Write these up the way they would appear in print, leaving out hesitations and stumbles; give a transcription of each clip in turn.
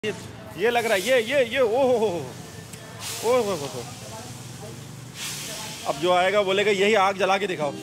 ये लग रहा है ये ओ। अब जो आएगा बोलेगा यही आग जला के दिखाओ।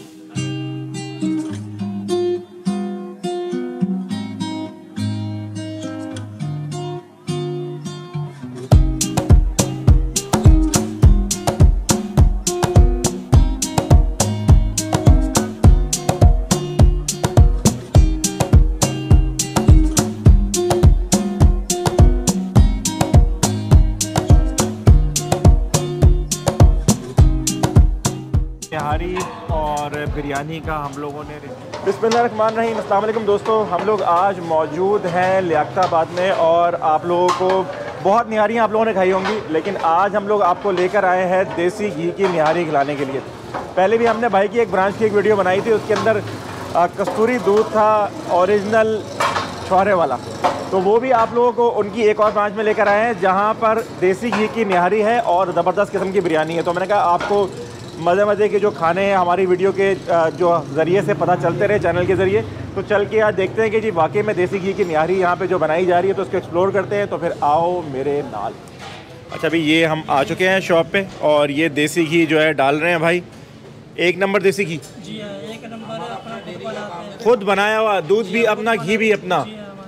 निहारी और बिरयानी का हम लोगों ने बिस्मिल्लाहिर्रहमानिर्रहीम। अस्सलाम वालेकुम दोस्तों, हम लोग आज मौजूद हैं लियाकताबाद में और आप लोगों को बहुत निहारियाँ आप लोगों ने खाई होंगी, लेकिन आज हम लोग आपको लेकर आए हैं देसी घी की निहारी खिलाने के लिए। पहले भी हमने भाई की एक ब्रांच की एक वीडियो बनाई थी, उसके अंदर कस्तूरी दूध था ओरिजिनल छुहारे वाला, तो वो भी आप लोगों को उनकी एक और ब्रांच में लेकर आए हैं जहाँ पर देसी घी की निहारी है और ज़बरदस्त किस्म की बिरयानी है। तो मैंने कहा आपको मज़े के जो खाने हैं हमारी वीडियो के जो ज़रिए से पता चलते रहे चैनल के ज़रिए, तो चल के आज देखते हैं कि जी वाकई में देसी घी की निहारी यहाँ पे जो बनाई जा रही है, तो उसको एक्सप्लोर करते हैं। तो फिर आओ मेरे नाल। अच्छा भाई, ये हम आ चुके हैं शॉप पे और ये देसी घी जो है डाल रहे हैं भाई। एक नंबर देसी घी जी हाँ, एक नंबर अपना खुद बनाया हुआ, दूध भी अपना, घी भी अपना।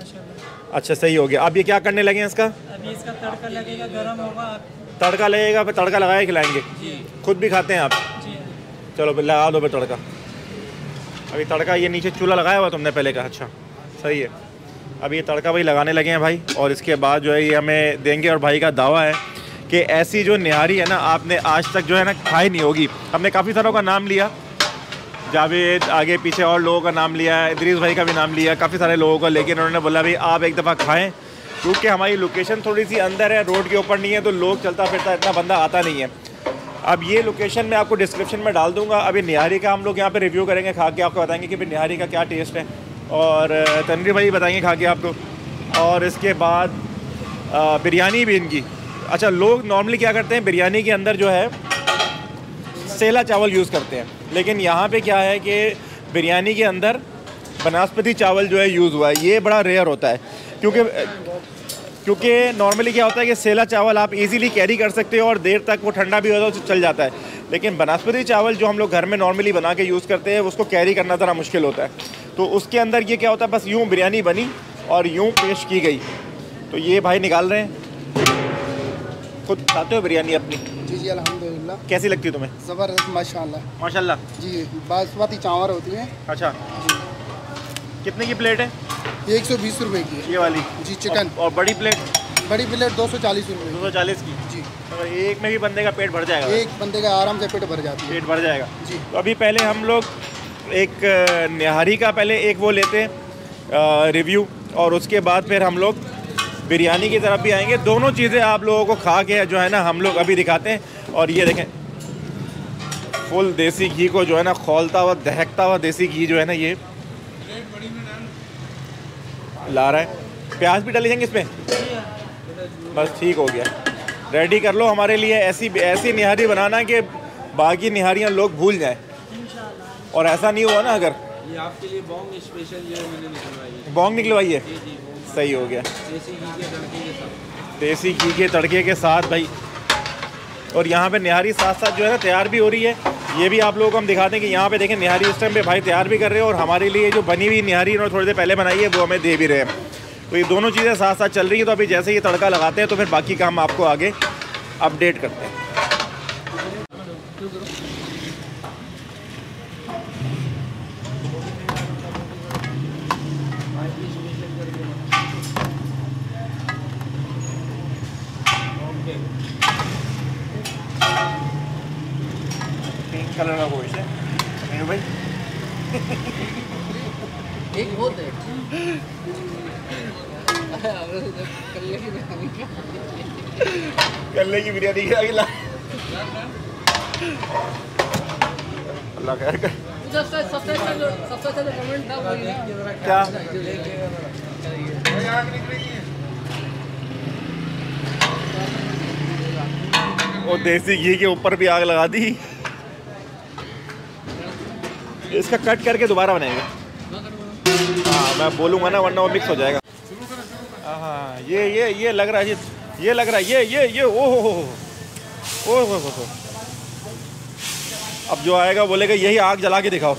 अच्छा सही हो गया। अब ये क्या करने लगे हैं इसका? अभी इसका तड़का लगेगा, गरम होगा। तड़का लगेगा, फिर तड़का लगा के खिलाएंगे। खुद भी खाते हैं आप? जी। चलो फिर लगा दो फिर तड़का। अभी तड़का ये नीचे चूल्हा लगाया हुआ तुमने पहले का? अच्छा सही है। अभी ये तड़का भाई लगाने लगे हैं भाई, और इसके बाद जो है ये हमें देंगे। और भाई का दावा है कि ऐसी जो निहारी है ना, आपने आज तक जो है ना खाई नहीं होगी। हमने काफ़ी सारों का नाम लिया, जावेद, आगे पीछे और लोगों का नाम लिया, इदरीस भाई का भी नाम लिया, काफ़ी सारे लोगों का, लेकिन उन्होंने बोला भाई आप एक दफ़ा खाएँ, क्योंकि हमारी लोकेशन थोड़ी सी अंदर है, रोड के ऊपर नहीं है, तो लोग चलता फिरता इतना बंदा आता नहीं है। अब ये लोकेशन मैं आपको डिस्क्रिप्शन में डाल दूंगा। अभी निहारी का हम लोग यहाँ पे रिव्यू करेंगे, खा के आपको बताएंगे कि फिर निहारी का क्या टेस्ट है, और तनवीर भाई बताएंगे खा के आपको। और इसके बाद बिरयानी भी इनकी। अच्छा, लोग नॉर्मली क्या करते हैं, बिरयानी के अंदर जो है सेला चावल यूज़ करते हैं, लेकिन यहाँ पर क्या है कि बिरयानी के अंदर बनास्पति चावल जो है यूज़ हुआ है। ये बड़ा रेयर होता है, क्योंकि नॉर्मली क्या होता है कि सेला चावल आप इजीली कैरी कर सकते हो और देर तक वो ठंडा भी होता है तो चल जाता है, लेकिन बनास्पति चावल जो हम लोग घर में नॉर्मली बना के यूज़ करते हैं उसको कैरी करना ज़रा मुश्किल होता है। तो उसके अंदर ये क्या होता है, बस यूँ बिरयानी बनी और यूँ पेश की गई। तो ये भाई निकाल रहे हैं। खुद खाते हो बिरयानी अपनी? जी जी अल्हम्दुलिल्लाह। कैसी लगती है तुम्हें? ज़बरदस्त माशाल्लाह। माशाल्लाह जी, बासमती चावल होती हैं। अच्छा, कितने की प्लेट है? ये 120 रुपए की है ये वाली जी। चिकन और बड़ी प्लेट? बड़ी प्लेट 240 रुपए 240 की जी। तो एक में भी बंदे का पेट भर जाएगा? एक बंदे का आराम से पेट भर जाती है। पेट भर जाएगा जी। तो अभी पहले हम लोग एक निहारी का पहले एक वो लेते हैं रिव्यू, और उसके बाद फिर हम लोग बिरयानी की तरफ भी आएंगे। दोनों चीज़ें आप लोगों को खा के जो है ना हम लोग अभी दिखाते हैं। और ये देखें, फुल देसी घी को जो है ना खौलता हुआ, दहकता हुआ देसी घी जो है ना ये ला रहा है। प्याज भी डाले जाएंगे इसमें? बस ठीक हो गया, रेडी कर लो हमारे लिए ऐसी निहारी बनाना कि बाकी निहारियाँ लोग भूल जाएं। और ऐसा नहीं हुआ ना, अगर ये आपके लिए बॉन्ग स्पेशल ये मैंने निकलवाई है। बॉन्ग निकलवाई है? जी जी, सही हो गया। देसी घी के तड़के के साथ। देसी घी के तड़के के साथ भाई। और यहाँ पे निहारी साथ साथ जो है ना तैयार भी हो रही है। ये भी आप लोगों को हम दिखाते हैं कि यहाँ पे देखें निहारी इस टाइम पे भाई तैयार भी कर रहे हैं, और हमारे लिए जो बनी हुई निहारी इन्होंने थोड़ी देर पहले बनाई है वो हमें दे भी रहे हैं। तो ये दोनों चीज़ें साथ साथ चल रही हैं। तो अभी जैसे ये तड़का लगाते हैं तो फिर बाकी काम आपको आगे अपडेट करते हैं। पिंक कलर का गोश्त है भाई। एक बहुत है। कल्ले की बिरयानी खा के ला। अल्लाह खैर कर। सबसे अच्छा कमेंट था वो क्या? वो देसी घी के ऊपर भी आग लगा दी। इसका कट करके दोबारा बनाएंगे। हाँ मैं बोलूँगा ना, वरना वो मिक्स हो जाएगा। हाँ, ये लग रहा है, ये लग रहा है, ये ओ हो। अब जो आएगा बोलेगा यही आग जला के दिखाओ।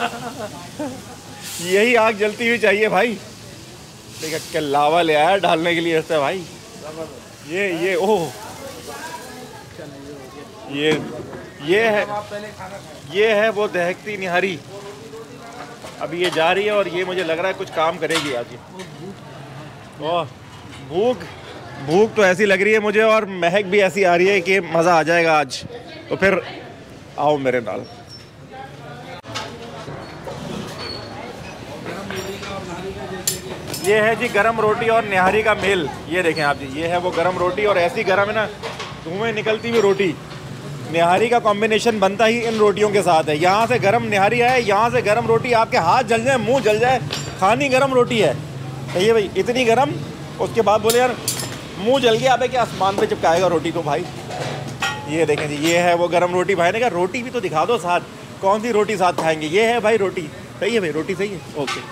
यही आग जलती हुई चाहिए भाई। देखा क्या लावा ले आया डालने के लिए ऐसा भाई। ये ओह, ये है वो दहकती निहारी। अभी ये जा रही है और ये मुझे लग रहा है कुछ काम करेगी आज ये। ओह, भूख तो ऐसी लग रही है मुझे और महक भी ऐसी आ रही है कि मज़ा आ जाएगा आज। तो फिर आओ मेरे नाल। ये है जी गरम रोटी और निहारी का मेल। ये देखें आप जी, ये है वो गरम रोटी और ऐसी गरम है ना, धुएं निकलती हुई रोटी। निहारी का कॉम्बिनेशन बनता ही इन रोटियों के साथ है। यहाँ से गरम निहारी है, यहाँ से गरम रोटी, आपके हाथ जल जाए, मुंह जल जाए, खानी गरम रोटी है। कहिए भाई इतनी गरम, उसके बाद बोले यार मुंह जल गया, अबे क्या आसमान पे चिपकाएगा रोटी को भाई। ये देखें जी, ये है वो गरम रोटी। भाई ने कहा रोटी भी तो दिखा दो साथ, कौन सी रोटी साथ खाएंगे। ये है भाई रोटी। सही है भाई, रोटी सही है, ओके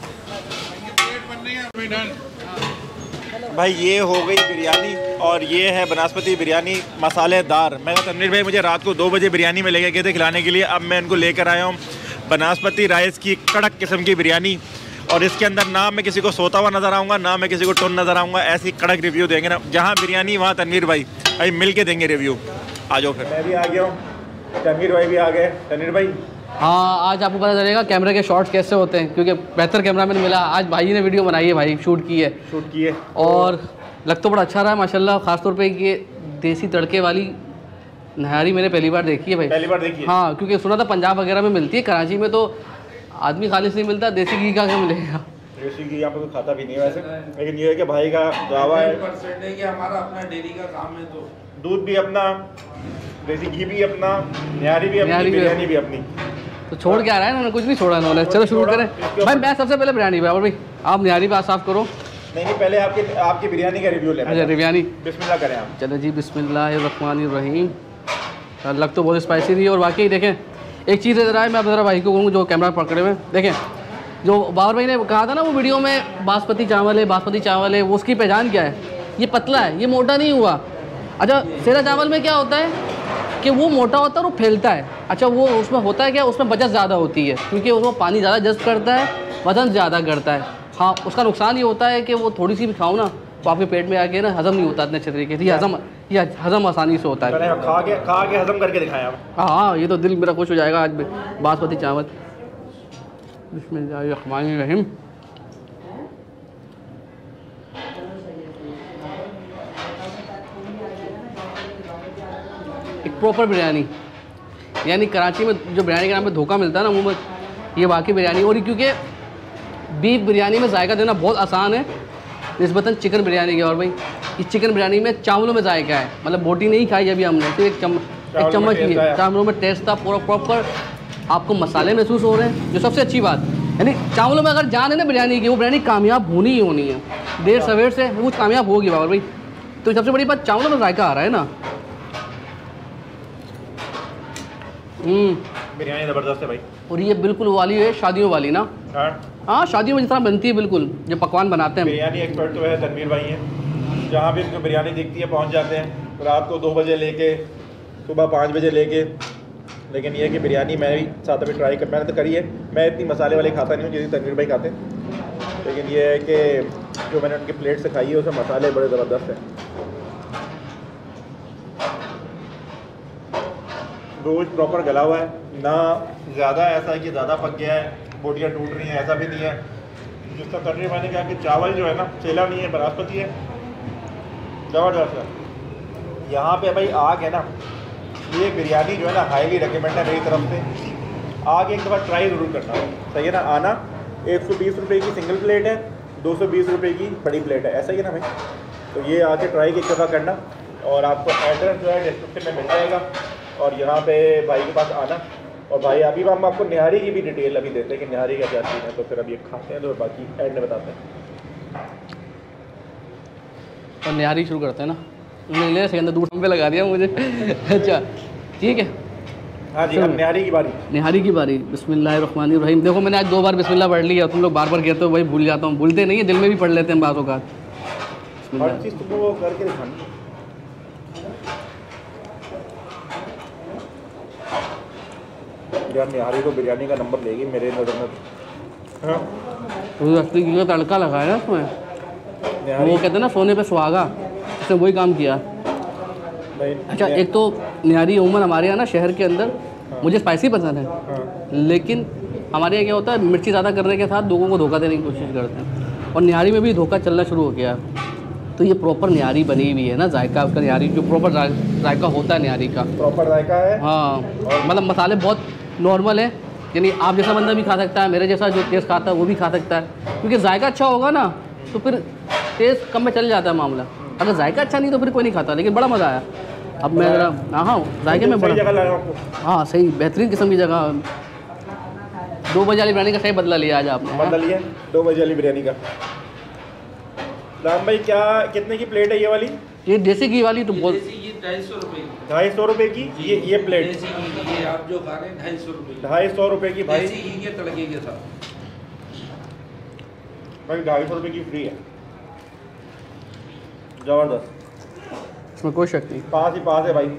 भाई। ये हो गई बिरयानी और ये है बनास्पति बिरयानी मसालेदार। मैं तनवीर भाई मुझे रात को 2 बजे बिरयानी में लेके गए थे खिलाने के लिए। अब मैं इनको लेकर आया हूँ बनास्पति राइस की कड़क किस्म की बिरयानी। और इसके अंदर ना मैं किसी को सोता हुआ नज़र आऊँगा, ना मैं किसी को टुन नज़र आऊँगा। ऐसी कड़क रिव्यू देंगे ना, जहाँ बिरयानी वहाँ तनवीर भाई मिल के देंगे रिव्यू। आ जाओ फिर। मैं भी आ गया हूँ, तनवीर भाई भी आ गए। तनवीर भाई हाँ, आज आपको पता चलेगा कैमरे के शॉट्स कैसे होते हैं, क्योंकि बेहतर कैमरामैन मिला। आज भाई ने वीडियो बनाई है, भाई शूट की है और लग तो बड़ा अच्छा रहा है माशाल्लाह। ख़ासतौर पे ये देसी तड़के वाली निहारी मैंने पहली बार देखी है भाई। पहली बार देखी है? हाँ, क्योंकि सुना था पंजाब वगैरह में मिलती है, कराची में तो आदमी खालिश नहीं मिलता, देसी घी का क्या मिलेगा। देसी घी यहाँ पे कोई खाता भी नहीं है वैसे, लेकिन ये है कि भाई का दावा है 100% है कि हमारा अपना डेयरी का काम है, तो दूध भी अपना, देसी घी भी अपना, निहारी भी अपनी, बिरयानी भी अपनी। तो छोड़ के आ रहा है इन्होंने, कुछ नहीं छोड़ा इन्होंने। चलो शुरू करें भाई। मैं सबसे पहले बिरयानी भाई, और भाई आप निहारी बात साफ करो। नहीं पहले आपकी बिरयानी का रिव्यू ले। अच्छा बिरयानी, बिस्मिल्लाह करें आप। चलो जी, बिस्मिल्लाहिर्रहमानिर्रहीम। लग तो बहुत स्पाइसी रही है और वाकई देखें एक चीज़ नजर आए, मैं ज़रा भाई को कहूँ जो कैमरा पकड़े हुए देखें, जो बाबर भाई ने कहा था ना वो वीडियो में बासमती चावल है, वो उसकी पहचान क्या है? ये पतला है, ये मोटा नहीं हुआ। अच्छा सेरा चावल में क्या होता है कि वो मोटा होता है और वो फैलता है। अच्छा वो उसमें होता है क्या, उसमें बचत ज़्यादा होती है क्योंकि उसमें पानी ज़्यादा जज़्ब करता है, वजन ज़्यादा करता है। हाँ, उसका नुकसान ये होता है कि वो थोड़ी सी भी खाओ ना तो आपके पेट में आके ना हज़म नहीं होता इतने अच्छे तरीके से। ये हज़म आसानी से होता है। खा के हज़म करके दिखाया आप। हाँ, ये तो दिल मेरा खुश हो जाएगा आज बासमती चावल। बिस्मिल्लाहिर्रहमानिर्रहीम। एक प्रॉपर बिरयानी, यानी कराची में जो बिरयानी के नाम पे धोखा मिलता है ना मुंह में, ये वाकई बिरयानी। और क्योंकि बीफ बिरयानी में जायका देना बहुत आसान है निस्बतन चिकन बिरयानी के। और भाई इस चिकन बिरयानी में चावलों में जायका है, मतलब बोटी नहीं खाई अभी हमने, तो एक चम्मच ही चावलों में टेस्ट था पूरा प्रॉपर। आपको मसाले महसूस हो रहे हैं, जो सबसे अच्छी बात, यानी चावलों में अगर जान है ना बिरयानी की, वो बिरयानी कामयाब होनी ही होनी है। देर सवेर से वो कामयाब होगी बाबर भाई। तो सबसे बड़ी बात चावलों में जायका आ रहा है ना। बिरयानी ज़बरदस्त है भाई। और ये बिल्कुल वाली है शादियों वाली ना। हाँ, शादियों में जिस तरह बनती है बिल्कुल, जो पकवान बनाते हैं। बिरयानी एक्सपर्ट तो है तनवीर भाई हैं, जहाँ भी इनको बिरयानी दिखती है पहुँच जाते हैं। रात को 2 बजे लेके सुबह 5 बजे लेके। लेकिन ये है कि बिरयानी मैं भी साथ में ट्राई कर, मैंने तो करी है। मैं इतनी मसाले वाली खाता नहीं हूँ जितनी तनवीर भाई खाते हैं, लेकिन ये है कि जो मैंने उनकी प्लेट से खाई है उसमें मसाले बड़े ज़बरदस्त हैं। रोज प्रॉपर गला हुआ है ना, ज़्यादा ऐसा है कि ज़्यादा पक गया है, बोटियाँ टूट रही हैं, ऐसा भी नहीं है। जिसका तनवीर भाई ने कहा कि चावल जो है ना सेला नहीं है, बनास्पति है, ज़बरदस्त है। यहाँ पे भाई आग है ना, ये बिरयानी जो है ना हाईली रिकमेंड है मेरी तरफ से। आग एक दफ़ा ट्राई ज़रूर करना, सही है ना। आना 120 रुपये की सिंगल प्लेट है, 220 रुपये की बड़ी प्लेट है, ऐसा ही है ना भाई। तो ये आके ट्राई एक दफ़ा करना और आपको एड्रेस जो है डिस्क्रिप्शन में मिल जाएगा। और यहाँ पे भाई के पास आना। और भाई अभी हम आपको निहारी की भी डिटेल अभी देते हैं कि निहारी का क्या चीज़ है, तो फिर अभी खाते हैं तो बाकी एंड में बताते हैं। और निहारी शुरू करते हैं ना, नहीं ले सेकंड दूर पे लगा दिया मुझे। अच्छा ठीक है, हाँ जी, अब निहारी की बारी। निहारी की बारी। बिस्मिल्लाहिर्रहमानिर्रहीम। देखो मैंने आज 2 बार बिस्मिल्लाह पढ़ लिया, तुम लोग बार बार कहते हो भाई भूल जाता हूँ। भूलते नहीं है, दिल में भी पढ़ लेते हैं बातों का। मिल हर जाएगा। चीज़ तुमको वो करके दिखानी है। यार निहारी तो बिरयानी का नंबर लेगी मेरे नज़र में। हाँ तो असली घी का तड़का लगाया ना उसमें, निहारी वो कहते हैं ना सोने पे सुहागा, उसने वही काम किया। नहीं। अच्छा, एक तो निहारी उमन हमारे यहाँ ना शहर के अंदर मुझे स्पाइसी पसंद है, हाँ लेकिन हमारे यहाँ क्या होता है मिर्ची ज़्यादा करने के साथ लोगों को धोखा देने की कोशिश करते हैं, और निहारी में भी धोखा चलना शुरू हो गया। तो ये प्रॉपर निहारी बनी हुई है ना, जायका उसका निहारी जो प्रॉपर जायका होता है निहारी का। प्रॉपर जायका है। हाँ, मतलब मसाले बहुत नॉर्मल है, यानी आप जैसा बंदा भी खा सकता है, मेरे जैसा जो टेस्ट खाता है वो भी खा सकता है, क्योंकि जायका अच्छा होगा ना तो फिर टेस्ट कम में चल जाता है मामला। अगर जायका अच्छा नहीं तो फिर कोई नहीं खाता, लेकिन बड़ा मज़ा आया। अब मैं ज़रा हाँ जायके में सही जगह बड़ा, लगा आपको। हाँ सही बेहतरीन किस्म की जगह। 2 बजे वाली बिरयानी का सही बदला लिया आज आपने। हाँ? बदल लिया 2 बजे वाली बिरयानी का। राम भाई क्या कितने की प्लेट है ये वाली? ये देसी घी वाली तो बहुत, देसी घी 250 रुपए की। 250 रुपये की ये प्लेट। देसी घी की ये आप जो खा रहे हैं 250 रुपए की। 250 रुपये की भाई। देसी घी के तड़के के साथ। भाई 250 रुपये की फ्री है। ज़बरदस्त, इसमें कोई शक नहीं। पास ही पास है भाई।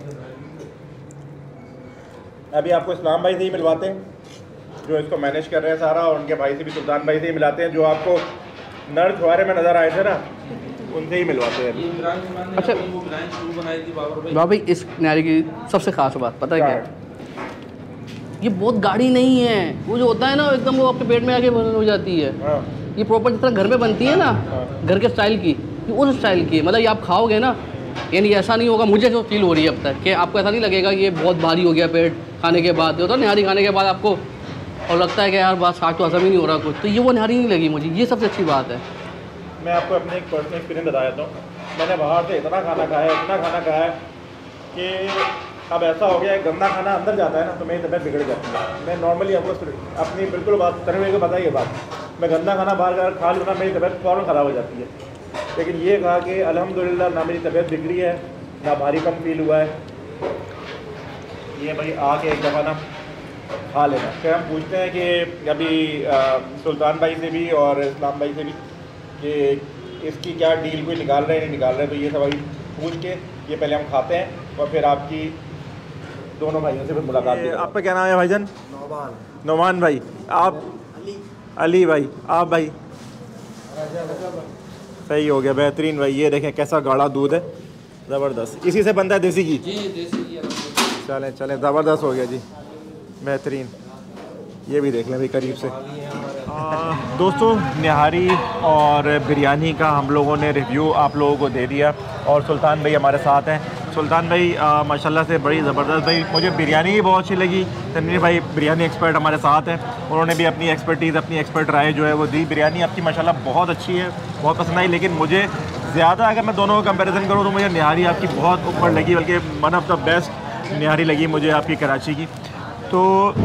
अभी आपको इस्लाम भाई से ही मिलवाते हैं जो इसको मैनेज कर रहे हैं सारा, और उनके भाई से भी सुल्तान भाई से ही मिलाते हैं जो आपको नर छुआरे में नज़र आए थे ना, उनसे ही मिलवाते हैं। ये इमरान खान ने अच्छा। अपनी वो ब्रांच शुरू बनाई थी बाबर भाई। भाई इस निहारी की सबसे खास बात पता है क्या है? ये बहुत गाढ़ी नहीं है, वो जो होता है ना एकदम वो आपके पेट में आके बंद हो जाती है। हाँ ये प्रॉपर जिस तरह घर में बनती है ना, घर के स्टाइल की, ये उस स्टाइल की है। मतलब ये आप खाओगे ना, यानी ऐसा नहीं होगा, मुझे जो फील हो रही है अब तक कि आपको ऐसा नहीं लगेगा कि ये बहुत भारी हो गया पेट खाने के बाद। होता है निहारी खाने के बाद आपको और लगता है कि यार बस आज तो हजम ही नहीं हो रहा कुछ, तो ये वो निहारी नहीं लगी मुझे, ये सबसे अच्छी बात है। मैं आपको अपने एक पर्सनल एक्सपीरियंस बता देता हूँ। मैंने बाहर से इतना खाना खाया है कि अब ऐसा हो गया है गंदा खाना अंदर जाता है ना तो मेरी तबीयत बिगड़ जाती है। मैं नॉर्मली आपको अपनी बिल्कुल बात तनवीर को बताइए बात, मैं गंदा खाना बाहर का खा लूँ ना मेरी तबीयत फ़ौरन ख़राब हो जाती है। लेकिन ये कहा कि अल्हम्दुलिल्लाह ना मेरी तबीयत बिगड़ी है ना भारी कम फील हुआ है। ये भाई आके एक दफ़ा ना खा लेना। फिर हम पूछते हैं कि अभी सुल्तान भाई से भी और इस्लाम भाई से भी कि इसकी क्या डील कोई निकाल रहे हैं नहीं निकाल रहे, तो ये सब अभी पूछ के ये पहले हम खाते हैं और फिर आपकी दोनों भाइयों से फिर मुलाकात भी। आपका क्या नाम है भाईजान? नौमान भाई। आप? अली भाई। आप भाई? सही हो गया, बेहतरीन भाई। ये देखें कैसा गाढ़ा दूध है, ज़बरदस्त। इसी से बनता है देसी घी? जी देसी घी। चलें चलें, ज़बरदस्त हो गया जी, बेहतरीन। ये भी देख लें भाई करीब से। दोस्तों निहारी और बिरयानी का हम लोगों ने रिव्यू आप लोगों को दे दिया और सुल्तान भाई हमारे साथ हैं। सुल्तान भाई माशाल्लाह से बड़ी ज़बरदस्त भाई, मुझे बिरयानी भी बहुत अच्छी लगी। तनवीर भाई बिरयानी एक्सपर्ट हमारे साथ हैं, उन्होंने भी अपनी एक्सपर्टीज़ अपनी एक्सपर्ट राय जो है वो दी। बिरयानी आपकी माशाल्लाह बहुत अच्छी है, बहुत पसंद आई, लेकिन मुझे ज़्यादा अगर मैं दोनों का कंपैरिजन करूँ तो मुझे निहारी आपकी बहुत ऊपर लगी, बल्कि वन ऑफ द बेस्ट निहारी लगी मुझे आपकी कराची की। तो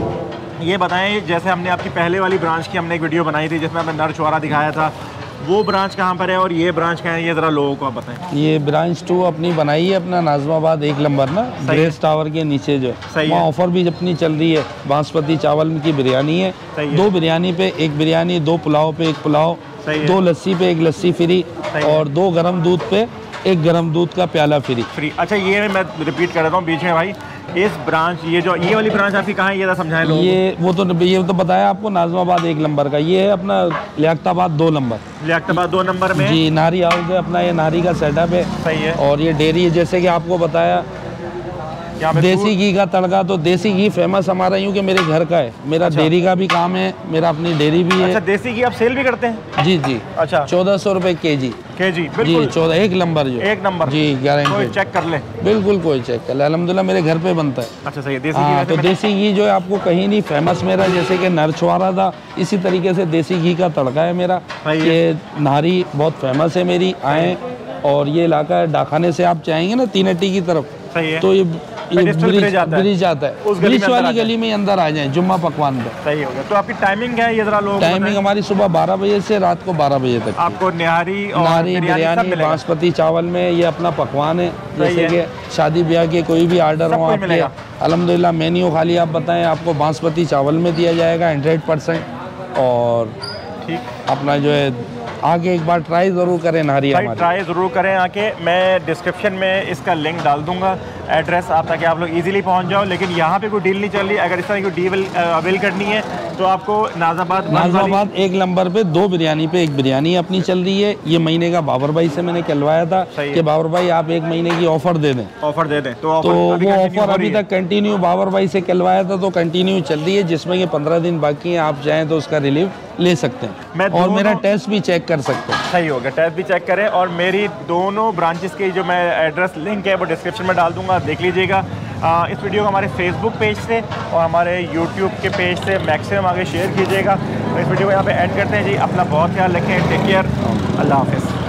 ये बताएं, जैसे हमने आपकी पहले वाली ब्रांच की हमने एक वीडियो बनाई थी जिसमें हमने नर छुआरा दिखाया था, वो ब्रांच कहाँ पर है और ये ब्रांच कहाँ है, ये ज़रा लोगों को आप बताएं। ये ब्रांच 2 अपनी बनाई है अपना नाज़िमाबाद 1 नंबर ना, ग्रेस टावर के नीचे जो सही वहाँ है। ऑफर भी अपनी चल रही है। बासमती चावल की बिरयानी है, सही है। 2 बिरयानी पे 1 बिरयानी, 2 पुलाव पे 1 पुलाव, सही है। 2 लस्सी पे 1 लस्सी फ्री सही है। और 2 गर्म दूध पे 1 गर्म दूध का प्याला फ्री। अच्छा ये मैं रिपीट कर देता हूँ बीच में भाई, इस ब्रांच ये वाली ब्रांच आपकी कहाँ है, ये समझाएं लोगों को। ये तो बताया आपको नाज़िमाबाद 1 नंबर का, ये है अपना लियाकताबाद 2 नंबर। लियाकताबाद 2 नंबर में जी नारी हाउस है अपना, ये नारी का सेटअप है। सही है। और ये डेयरी है, जैसे कि आपको बताया यहाँ पे देसी घी का तड़का, तो देसी घी फेमस हमारा यूँ कि मेरे घर का है, मेरा डेयरी का भी काम है, मेरा अपनी डेयरी भी है। अच्छा देसी घी आप सेल भी करते हैं? जी जी। अच्छा 1400 रुपये केजी। केजी जी बिल्कुल 14 1 नंबर जो 1 नंबर जी कोई गारंटी चेक कर ले। बिल्कुल कोई चेक कर ले, अल्हम्दुलिल्लाह मेरे घर पे बनता है। अच्छा सही है। देसी घी हाँ वैसे तो मैंने- देसी घी जो है आपको कहीं नहीं फेमस मेरा, जैसे कि नरछुआरा था इसी तरीके से देसी घी का तड़का है मेरा। सही है। ये नारी बहुत फेमस है मेरी, आएँ और ये इलाका है डाखाने से आप चाहेंगे ना तीनटी की तरफ, सही है। तो ये पेडिस्टल ब्रिज आता है। ब्रिज आता है, उस गली में ब्रिज अंदर आ वाली जाए। गली में अंदर आ जाए जुम्मा पकवान पे। सही हो गया। तो आपकी टाइमिंग क्या है ये जरा लोगों को टाइमिंग बताएं। हमारी सुबह 12 बजे से रात को 12 बजे तक। आपको निहारी और नारी बिरयानी सब बिरयानी मिलेगा। बासमती चावल में ये अपना पकवान है, सही जैसे है। कि शादी ब्याह के कोई भी आर्डर सब हो कुछ आपके, मिलेगा। अल्हम्दुलिल्लाह मेन्यू खाली आप बताएं, आपको बासमती चावल में दिया जाएगा 100%। और ठीक। अपना जो है आके एक बार ट्राई ज़रूर करें नारी भाई हमारी। ट्राई ज़रूर करें आके। मैं डिस्क्रिप्शन में इसका लिंक डाल दूंगा, एड्रेस आप, ताकि आप लोग इजीली पहुंच जाओ। लेकिन यहाँ पे कोई डील नहीं चल रही, अगर इस तरह की डील अवेल करनी है तो आपको नाज़ाबाद एक नंबर पे 2 बिरयानी पे 1 बिरयानी अपनी चल रही है। ये महीने का बाबर भाई से मैंने कहलवाया था कि बाबर भाई आप 1 महीने की ऑफर दे दें। ऑफर दे दें तो वो ऑफर अभी तक कंटिन्यू बाबर भाई से कहलवाया था तो कंटिन्यू चल रही है, जिसमें कि 15 दिन बाकी हैं। आप चाहें तो उसका रिलीफ ले सकते हैं और मेरा टेस्ट भी चेक कर सकते हैं। सही होगा, टेस्ट भी चेक करें। और मेरी दोनों ब्रांचेस की जो मैं एड्रेस लिंक है वो डिस्क्रिप्शन में डाल दूंगा, देख लीजिएगा। इस वीडियो को हमारे फेसबुक पेज से और हमारे यूट्यूब के पेज से मैक्सिमम आगे शेयर कीजिएगा। तो इस वीडियो को यहाँ पे एंड करते हैं जी। अपना बहुत ख्याल रखें, टेक केयर, अल्लाह हाफिज़।